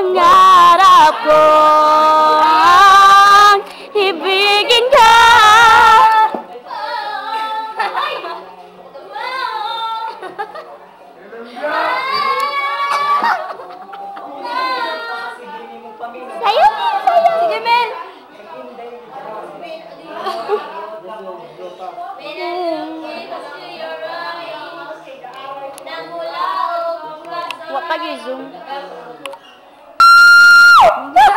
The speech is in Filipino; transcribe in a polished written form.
pangarap kong ibigin ka. Sayo, sayo. Sige, Mel. What pag-zoom?